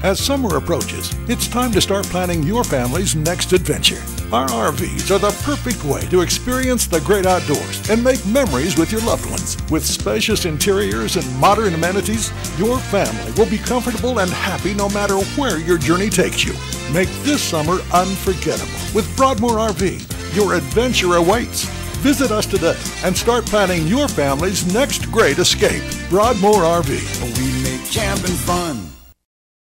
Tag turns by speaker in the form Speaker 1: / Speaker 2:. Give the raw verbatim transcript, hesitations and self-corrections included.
Speaker 1: As summer approaches, it's time to start planning your family's next adventure. Our R Vs are the perfect way to experience the great outdoors and make memories with your loved ones. With spacious interiors and modern amenities, your family will be comfortable and happy no matter where your journey takes you. Make this summer unforgettable with Broadmoor R V. Your adventure awaits. Visit us today and start planning your family's next great escape. Broadmoor R V.
Speaker 2: We make camping fun.